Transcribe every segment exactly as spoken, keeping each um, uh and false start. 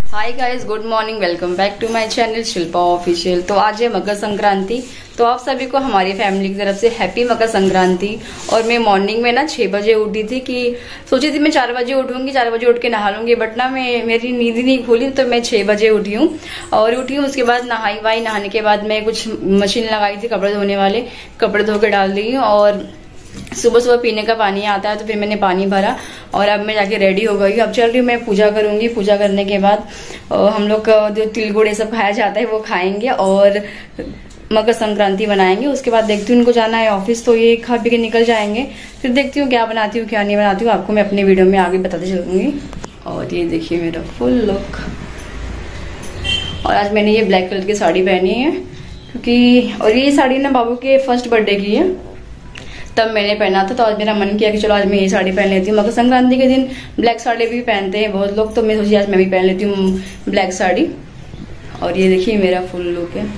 Hi guys, good morning. Welcome back to my channel Shilpa official. तो आज है मकर संक्रांति, तो आप सभी को हमारी फैमिली की तरफ से हैप्पी मकर संक्रांति। और मैं मॉर्निंग में ना छह बजे उठी थी कि सोची थी मैं चार बजे उठूंगी, चार बजे उठ के नहा लूंगी, बट ना मैं मेरी नींद ही नहीं खुली, तो मैं छह बजे उठी हूँ। और उठी हूँ, उसके बाद नहाई वाई, नहाने के बाद मैं कुछ मशीन लगाई थी कपड़े धोने वाले, कपड़े धो के डाल दी। और सुबह सुबह पीने का पानी आता है, तो फिर मैंने पानी भरा और अब मैं जाके रेडी हो गई। अब चल रही हूँ मैं पूजा करूंगी। पूजा करने के बाद हम लोग जो तिल गुड़ ये सब खाया जाता है वो खाएंगे और मकर संक्रांति बनाएंगे। उसके बाद देखती हूँ, उनको जाना है ऑफिस, तो ये खा पी के निकल जाएंगे। फिर देखती हूँ क्या बनाती हूँ क्या नहीं बनाती हूँ, आपको मैं अपने वीडियो में आगे बताते चलूंगी। और ये देखिए मेरा फुल लुक। और आज मैंने ये ब्लैक कलर की साड़ी पहनी है क्योंकि, और ये साड़ी ना बाबू के फर्स्ट बर्थडे की है, तब मैंने पहना था। तो आज मेरा मन किया कि चलो आज मैं ये साड़ी पहन लेती हूँ। मकर संक्रांति के दिन ब्लैक साड़ी भी पहनते हैं बहुत लोग, तो मैं सोची आज मैं भी पहन लेती हूँ ब्लैक साड़ी। और ये देखिए मेरा फुल लुक है।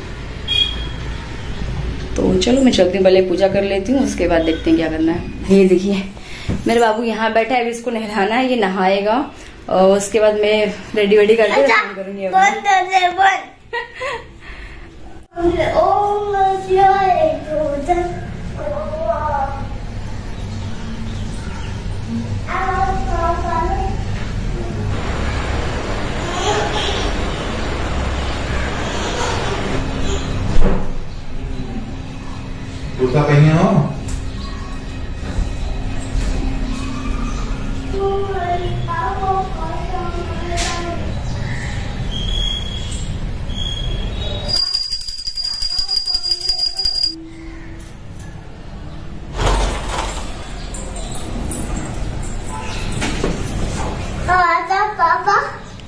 तो चलो मैं चलती हूँ, पहले पूजा कर लेती हूँ, उसके बाद देखते हैं क्या करना है। ये देखिए मेरे बाबू यहाँ बैठा है, अभी इसको नहलाना है, ये नहाएगा और उसके बाद मैं रेडी वेडी करके करूँगी। कुर्ता पहने हो? पापा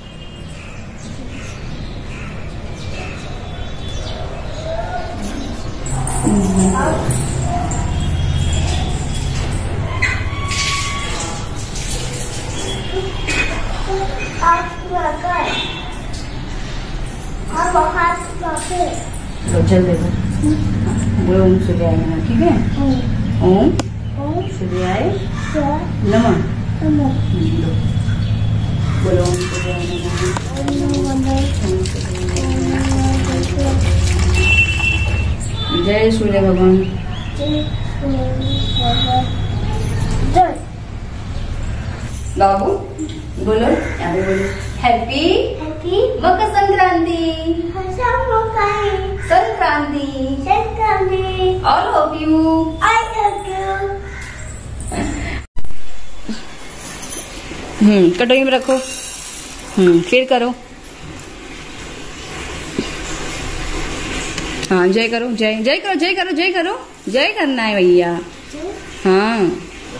जल दे दो, बोलो ओम सूर्याय नमः। ठीक है, ओम सूर्याय नमः। बोलो ओम सूर्याय नमः। जय सूर्य भगवान। बाबू बोलो, यहाँ पे बोलो happy happy Makar Sankranti Sankranti Sankranti all of you. I love you. हम्म कटोरी में रखो। हम्म फिर करो। हाँ जय करो, जय जय करो, जय करो, जय करो, जय करना है भैया। हाँ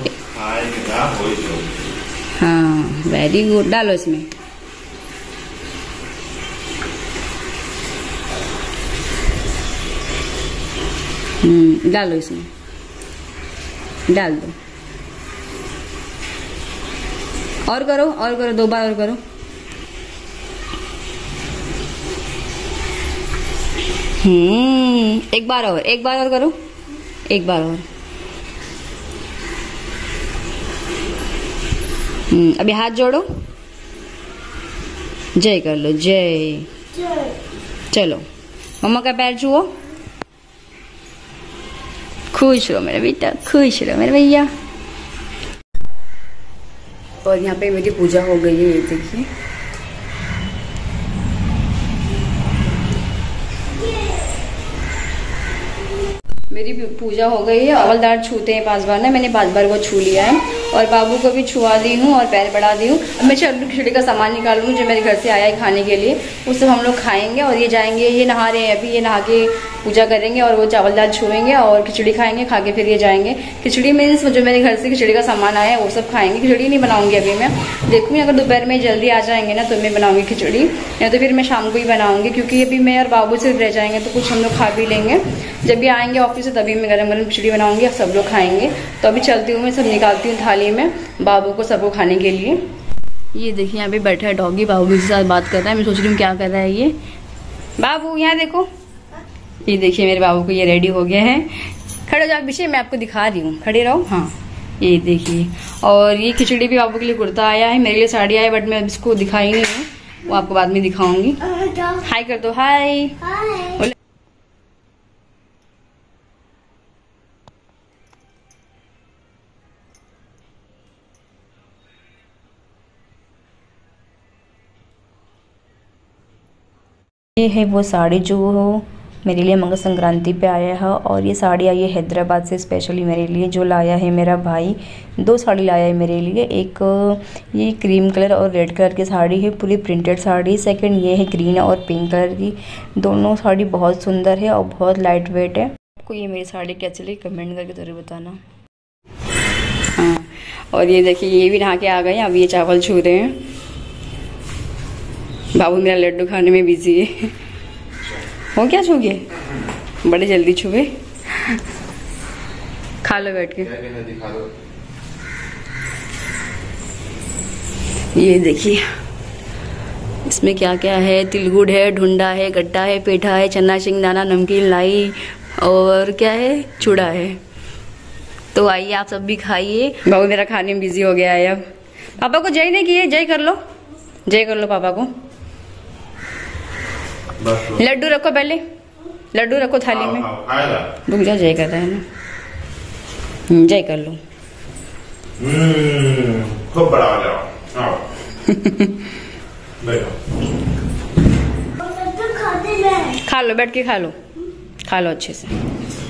हाँ वेरी गुड। डालो इसमें। हम्म डालो इसमें, डाल दो। और करो, और करो, दो बार और करो। हम्म एक बार और, एक बार और करो, एक बार और। हम्म अभी हाथ जोड़ो, जय कर लो, जय। चलो मम्मा का पैर छुओ। खुश रहो मेरा बेटा, खुश रहो मेरे भैया। और यहाँ पे मेरी पूजा हो गई है, ये देखिए। मेरी पूजा हो गई है। अवल दाढ़ छूते हैं पांच बार ना, मैंने पांच बार वो छू लिया है और बाबू को भी छुआ दी हूँ और पैर बढ़ा दी हूँ। अब मैं चल खिचड़ी का सामान निकालूंगी जो मेरे घर से आया है खाने के लिए, वो सब हम लोग खाएंगे। और ये जाएंगे, ये नहा रहे हैं अभी, ये नहा के पूजा करेंगे और वो चावल दाल छुएंगे और खिचड़ी खाएंगे, खा के फिर ये जाएंगे। खिचड़ी मीन्स जो मेरे घर से खिचड़ी का सामान आया है वो सब खाएंगे। खिचड़ी नहीं बनाऊंगी अभी मैं, देखूंगी अगर दोपहर में जल्दी आ जाएंगे ना तो मैं बनाऊंगी खिचड़ी, या तो फिर मैं शाम को ही बनाऊंगी, क्योंकि अभी मैं और बाबू सिर्फ रह जाएंगे तो कुछ हम लोग खा भी लेंगे। जब भी आएंगे ऑफिस से तभी मैं गरम गरम खिचड़ी बनाऊंगी, सब लोग खाएंगे। तो अभी चलती हूँ मैं, सब निकालती हूँ थाली में बाबू को सबको खाने के लिए। ये देखिए यहाँ पे बैठा है डॉगी, बाबू के साथ बात कर रहा है। मैं सोच रही हूँ क्या कर रहा है ये। बाबू यहाँ देखो, ये देखिए मेरे बाबू को, ये रेडी हो गया है। खड़े हो जाओ पीछे, मैं आपको दिखा रही हूँ, खड़े रहो। हाँ ये देखिए, और ये खिचड़ी भी बाबू के लिए कुर्ता आया है, मेरे लिए साड़ी आया, बट मैं इसको दिखाई नहीं हूँ। वो आपको बाद में दिखाऊंगी। हाय कर दो, हाय। हाय। ये है वो साड़ी जो मेरे लिए मकर संक्रांति पे आया है, और ये साड़ी आई है हैदराबाद से स्पेशली मेरे लिए, जो लाया है मेरा भाई। दो साड़ी लाया है मेरे लिए, एक ये क्रीम कलर और रेड कलर की साड़ी है, पूरी प्रिंटेड साड़ी। सेकंड ये है ग्रीन और पिंक कलर की। दोनों साड़ी बहुत सुंदर है और बहुत लाइट वेट है। आपको ये मेरी साड़ी कैसी लगी कमेंट करके ज़रूर बताना। हाँ, और ये देखिए ये भी नहा के आ गए, अब ये चावल छू रहे हैं। बाबू मेरा लड्डू खाने में बिजी है। हो क्या छूगे? बड़े जल्दी छुए। खा लो बैठ के। ये देखिए इसमें क्या क्या है, तिलगुड़ है, ढूंढा है, गट्टा है, पेठा है, चना शेंगदाना, नमकीन लाई और क्या है, चूड़ा है। तो आइए आप सब भी खाइए। बाबू मेरा खाने में बिजी हो गया है। अब पापा को जय नहीं किए, जय कर लो, जय कर लो पापा को। लड्डू रखो, पहले लड्डू रखो थाली में। रुक जा, जय कर रहा है ना, जय कर लो। खूब बड़ा हो जाओ। खा लो, बैठ के खा लो, खा लो अच्छे से।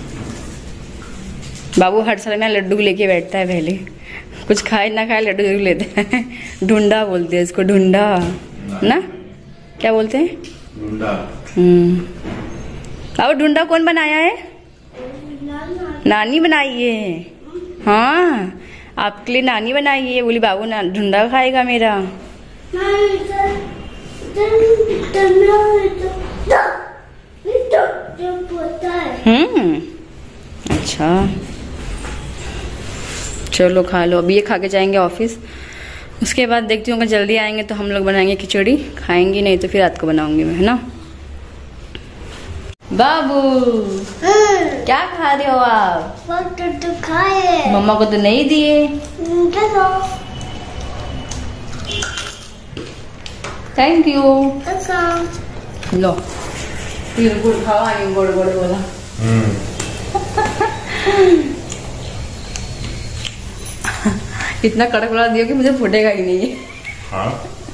बाबू हर साल में लड्डू लेके बैठता है, पहले कुछ खाए ना खाए लड्डू जरूर लेता है। ढूंढा बोलते हैं इसको, ढूंढा ना, क्या बोलते हैं? ढूंढा। हम्म, अब ढूंढा कौन बनाया है? नानी बनाई है। हाँ, आपके लिए नानी बनाई है। बोली बाबू ना ढूंढा खाएगा मेरा। हम्म, अच्छा चलो खा लो। अभी ये खा के जाएंगे ऑफिस, उसके बाद देखती हूँ अगर जल्दी आएंगे तो हम लोग बनाएंगे खिचड़ी, खाएंगे, नहीं तो फिर रात को बनाऊंगी मैं, है ना। बाबू क्या खा रहे हो आप? तो खाए। मम्मा को तो नहीं दिए। Thank you. लो फिर गुड़ खावा, गुड़ गुड़ बोला। इतना कड़क बना दिया कि मुझे फूटेगा ही नहीं। हाँ?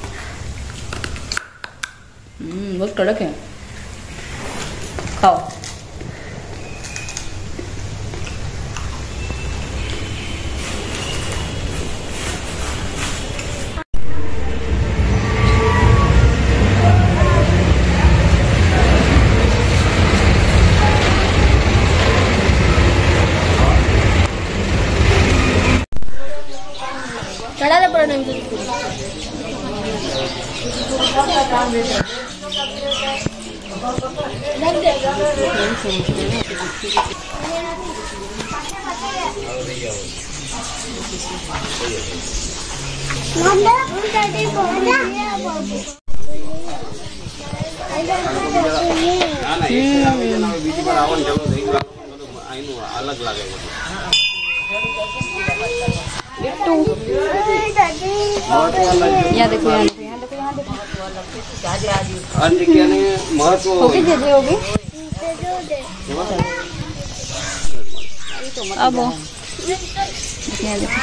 हम्म, बहुत कड़क है, खाओ। चढ़ा दे पूरा नहीं। अलग लगेगा। यहाँ देखो, यहाँ देखो, यहाँ देखो, यहाँ देखो। महत्व होगी दीदी, होगी अब यहाँ देखो।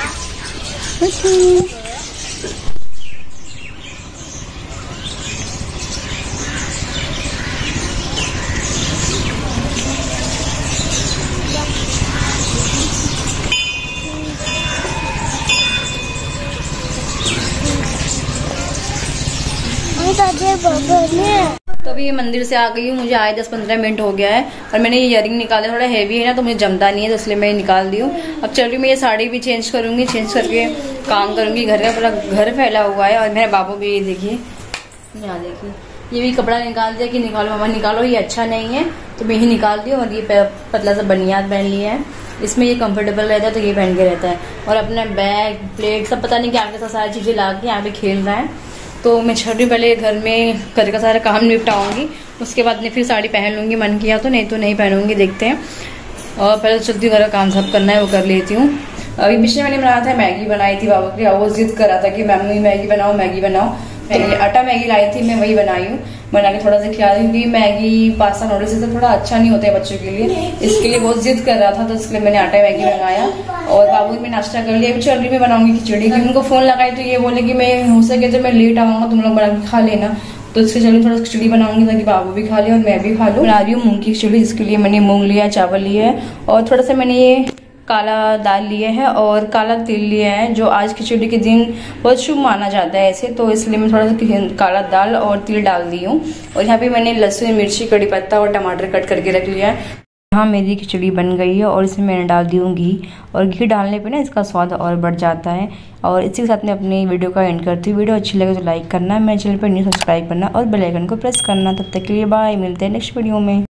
तो अभी ये मंदिर से आ गई हूँ, मुझे आए दस पंद्रह मिनट हो गया है, और मैंने ये इयरिंग निकाला, थोड़ा हेवी है ना तो मुझे जमता नहीं है, तो इसलिए मैं निकाल दी हूँ। अब चल रही मैं ये साड़ी भी चेंज करूंगी, चेंज करके काम करूंगी। घर का पूरा घर फैला हुआ है, और मेरे बाबू भी ये देखिए, यहाँ देखिए ये भी कपड़ा निकाल दिया कि निकालो मामा निकालो, ये अच्छा नहीं है, तो मैं ही निकाल दी। और ये पतला सा बनियान पहन लिया है, इसमें ये कंफर्टेबल रहता है तो ये पहन के रहता है। और अपना बैग प्लेट सब पता नहीं क्या क्या सारी चीजें ला के यहाँ पे खेल रहा है। तो मैं छठी पहले घर में घर का सारा काम निपटाऊंगी, उसके बाद मैं फिर साड़ी पहन लूंगी, मन किया तो, नहीं तो नहीं पहनूंगी, देखते हैं। और पहले तो चलती हूँ, घर का काम सब करना है वो कर लेती हूँ। अभी पिछले मैंने बनाया था मैगी बनाई थी बाबू के लिए, वो जिद कर रहा था कि मम्मी मैगी बनाओ मैगी बनाओ। मैगी आटा मैगी लाई थी, मैं वही बनाई हूँ, बना के थोड़ा सा खिला दी क्योंकि मैगी पास्ता नूडल्स से थोड़ा अच्छा नहीं होता है बच्चों के लिए, इसके लिए बहुत जिद कर रहा था तो इसके लिए मैंने आटा मैगी मंगाया। और बाबू में नाश्ता कर लिया, अभी चल रही मैं बनाऊंगी खिचड़ी की। उनको फोन लगाई तो ये बोले कि मैं हो सके तो मैं लेट आऊंगा, तुम लोग बना के खा लेना, तो इसके चलिए थोड़ा खिचड़ी बनाऊंगी ताकि बाबू भी खा ले और मैं भी खा लूँ। बना रही हूँ मूंग की खिचड़ी, इसके लिए मैंने मूंग लिया, चावल लिया है और थोड़ा सा मैंने ये काला दाल लिया है और काला तिल लिया है, जो आज खिचड़ी के दिन बहुत शुभ माना जाता है ऐसे, तो इसलिए मैं थोड़ा सा काला दाल और तिल डाल दी हूँ। और यहाँ पे मैंने लहसुन, मिर्ची, कड़ी पत्ता और टमाटर कट करके रख लिया है। यहाँ मेरी खिचड़ी बन गई है और इसमें मैंने डाल दी हूँ घी, और घी डालने पे ना इसका स्वाद और बढ़ जाता है। और इसी के साथ में अपनी वीडियो का एंड करती हूँ। वीडियो अच्छी लगे तो लाइक करना, मेरे चैनल पर न्यू सब्सक्राइब करना और बेल आइकन को प्रेस करना। तब तक के लिए बाय, मिलते हैं नेक्स्ट वीडियो में।